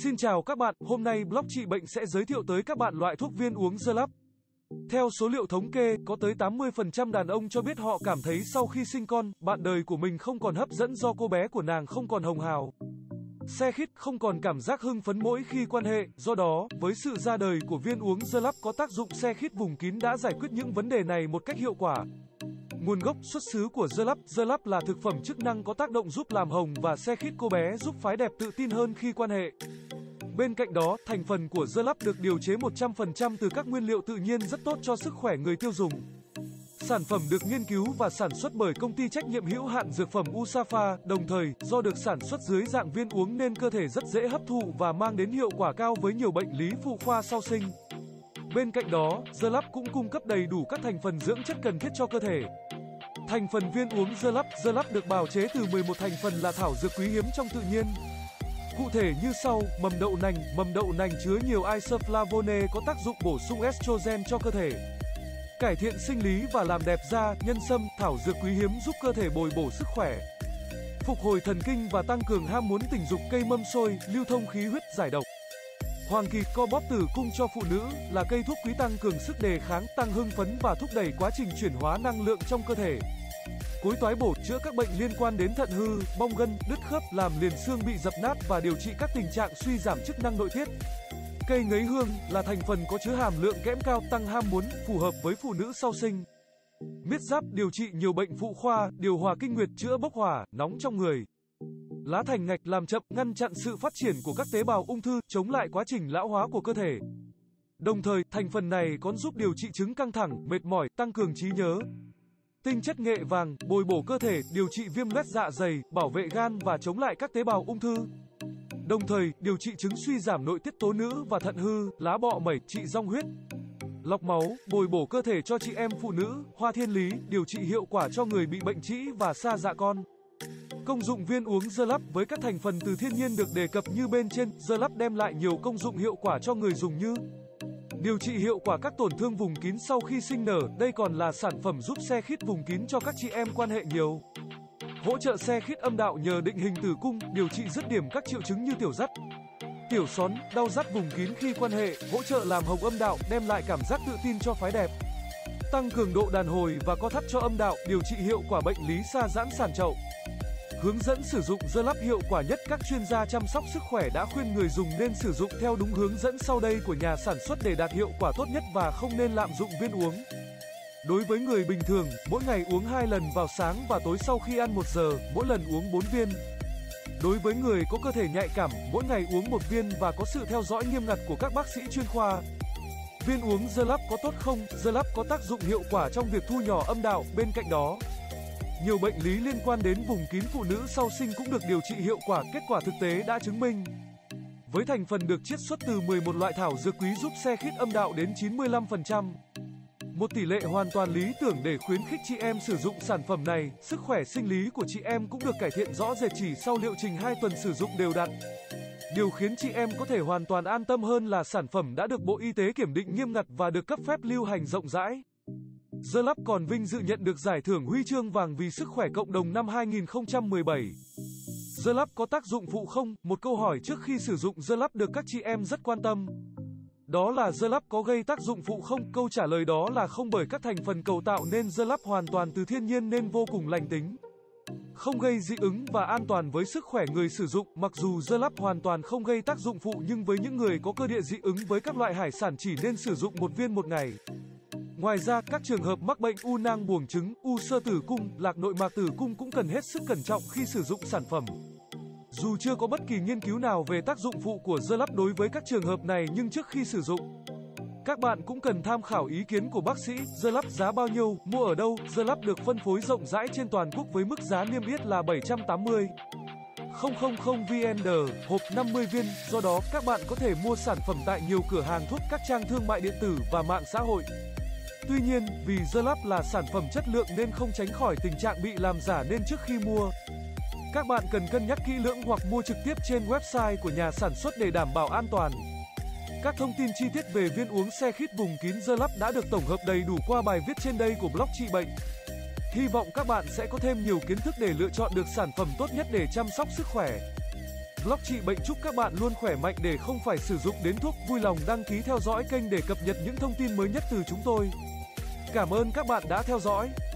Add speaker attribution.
Speaker 1: Xin chào các bạn, hôm nay blog Trị Bệnh sẽ giới thiệu tới các bạn loại thuốc viên uống Zerlap. Theo số liệu thống kê, có tới 80% đàn ông cho biết họ cảm thấy sau khi sinh con, bạn đời của mình không còn hấp dẫn do cô bé của nàng không còn hồng hào, se khít, không còn cảm giác hưng phấn mỗi khi quan hệ. Do đó, với sự ra đời của viên uống Zerlap có tác dụng se khít vùng kín đã giải quyết những vấn đề này một cách hiệu quả. Nguồn gốc xuất xứ của Zerlap. Zerlap là thực phẩm chức năng có tác động giúp làm hồng và se khít cô bé, giúp phái đẹp tự tin hơn khi quan hệ. Bên cạnh đó, thành phần của Zerlap được điều chế 100% từ các nguyên liệu tự nhiên rất tốt cho sức khỏe người tiêu dùng. Sản phẩm được nghiên cứu và sản xuất bởi công ty trách nhiệm hữu hạn dược phẩm Usafa, đồng thời, do được sản xuất dưới dạng viên uống nên cơ thể rất dễ hấp thụ và mang đến hiệu quả cao với nhiều bệnh lý phụ khoa sau sinh. Bên cạnh đó, Zerlap cũng cung cấp đầy đủ các thành phần dưỡng chất cần thiết cho cơ thể. Thành phần viên uống Zerlap. Zerlap được bào chế từ 11 thành phần là thảo dược quý hiếm trong tự nhiên. Cụ thể như sau: mầm đậu nành chứa nhiều isoflavone có tác dụng bổ sung estrogen cho cơ thể, cải thiện sinh lý và làm đẹp da. Nhân sâm, thảo dược quý hiếm giúp cơ thể bồi bổ sức khỏe, phục hồi thần kinh và tăng cường ham muốn tình dục. Cây mâm xôi, lưu thông khí huyết, giải độc. Hoàng kỳ, co bóp tử cung cho phụ nữ, là cây thuốc quý tăng cường sức đề kháng, tăng hưng phấn và thúc đẩy quá trình chuyển hóa năng lượng trong cơ thể. Cối toái bổ, chữa các bệnh liên quan đến thận hư, bong gân, đứt khớp, làm liền xương bị dập nát và điều trị các tình trạng suy giảm chức năng nội tiết. Cây ngấy hương, là thành phần có chứa hàm lượng kẽm cao, tăng ham muốn, phù hợp với phụ nữ sau sinh. Miết giáp, điều trị nhiều bệnh phụ khoa, điều hòa kinh nguyệt, chữa bốc hỏa, nóng trong người. Lá thành ngạch, làm chậm, ngăn chặn sự phát triển của các tế bào ung thư, chống lại quá trình lão hóa của cơ thể. Đồng thời, thành phần này còn giúp điều trị chứng căng thẳng, mệt mỏi, tăng cường trí nhớ. Tinh chất nghệ vàng, bồi bổ cơ thể, điều trị viêm loét dạ dày, bảo vệ gan và chống lại các tế bào ung thư. Đồng thời, điều trị chứng suy giảm nội tiết tố nữ và thận hư. Lá bọ mẩy, trị dong huyết, lọc máu, bồi bổ cơ thể cho chị em phụ nữ. Hoa thiên lý, điều trị hiệu quả cho người bị bệnh trĩ và sa dạ con. Công dụng viên uống Zerlap với các thành phần từ thiên nhiên được đề cập như bên trên. Zerlap đem lại nhiều công dụng hiệu quả cho người dùng như điều trị hiệu quả các tổn thương vùng kín sau khi sinh nở. Đây còn là sản phẩm giúp se khít vùng kín cho các chị em quan hệ nhiều. Hỗ trợ se khít âm đạo nhờ định hình tử cung, điều trị dứt điểm các triệu chứng như tiểu dắt, tiểu xón, đau dắt vùng kín khi quan hệ. Hỗ trợ làm hồng âm đạo, đem lại cảm giác tự tin cho phái đẹp. Tăng cường độ đàn hồi và co thắt cho âm đạo, điều trị hiệu quả bệnh lý sa giãn sàn chậu. Hướng dẫn sử dụng Zerlap hiệu quả nhất. Các chuyên gia chăm sóc sức khỏe đã khuyên người dùng nên sử dụng theo đúng hướng dẫn sau đây của nhà sản xuất để đạt hiệu quả tốt nhất và không nên lạm dụng viên uống. Đối với người bình thường, mỗi ngày uống 2 lần vào sáng và tối sau khi ăn 1 giờ, mỗi lần uống 4 viên. Đối với người có cơ thể nhạy cảm, mỗi ngày uống 1 viên và có sự theo dõi nghiêm ngặt của các bác sĩ chuyên khoa. Viên uống Zerlap có tốt không? Zerlap có tác dụng hiệu quả trong việc thu nhỏ âm đạo. Bên cạnh đó, nhiều bệnh lý liên quan đến vùng kín phụ nữ sau sinh cũng được điều trị hiệu quả. Kết quả thực tế đã chứng minh. Với thành phần được chiết xuất từ 11 loại thảo dược quý giúp se khít âm đạo đến 95%. Một tỷ lệ hoàn toàn lý tưởng để khuyến khích chị em sử dụng sản phẩm này. Sức khỏe sinh lý của chị em cũng được cải thiện rõ rệt chỉ sau liệu trình 2 tuần sử dụng đều đặn. Điều khiến chị em có thể hoàn toàn an tâm hơn là sản phẩm đã được Bộ Y tế kiểm định nghiêm ngặt và được cấp phép lưu hành rộng rãi. Zerlap còn vinh dự nhận được giải thưởng huy chương vàng vì sức khỏe cộng đồng năm 2017. Zerlap có tác dụng phụ không? Một câu hỏi trước khi sử dụng Zerlap được các chị em rất quan tâm. Đó là Zerlap có gây tác dụng phụ không? Câu trả lời đó là không, bởi các thành phần cầu tạo nên Zerlap hoàn toàn từ thiên nhiên nên vô cùng lành tính, không gây dị ứng và an toàn với sức khỏe người sử dụng. Mặc dù Zerlap hoàn toàn không gây tác dụng phụ nhưng với những người có cơ địa dị ứng với các loại hải sản chỉ nên sử dụng 1 viên một ngày. Ngoài ra, các trường hợp mắc bệnh u nang buồng trứng, u xơ tử cung, lạc nội mạc tử cung cũng cần hết sức cẩn trọng khi sử dụng sản phẩm. Dù chưa có bất kỳ nghiên cứu nào về tác dụng phụ của Zerlap đối với các trường hợp này nhưng trước khi sử dụng, các bạn cũng cần tham khảo ý kiến của bác sĩ. Zerlap giá bao nhiêu, mua ở đâu? Zerlap được phân phối rộng rãi trên toàn quốc với mức giá niêm yết là 780.000 VN, hộp 50 viên. Do đó, các bạn có thể mua sản phẩm tại nhiều cửa hàng thuốc, các trang thương mại điện tử và mạng xã hội. Tuy nhiên, vì Zerlap là sản phẩm chất lượng nên không tránh khỏi tình trạng bị làm giả nên trước khi mua, các bạn cần cân nhắc kỹ lưỡng hoặc mua trực tiếp trên website của nhà sản xuất để đảm bảo an toàn. Các thông tin chi tiết về viên uống se khít vùng kín Zerlap đã được tổng hợp đầy đủ qua bài viết trên đây của blog Trị Bệnh. Hy vọng các bạn sẽ có thêm nhiều kiến thức để lựa chọn được sản phẩm tốt nhất để chăm sóc sức khỏe. Blog trị bệnh chúc các bạn luôn khỏe mạnh để không phải sử dụng đến thuốc. Vui lòng đăng ký theo dõi kênh để cập nhật những thông tin mới nhất từ chúng tôi. Cảm ơn các bạn đã theo dõi.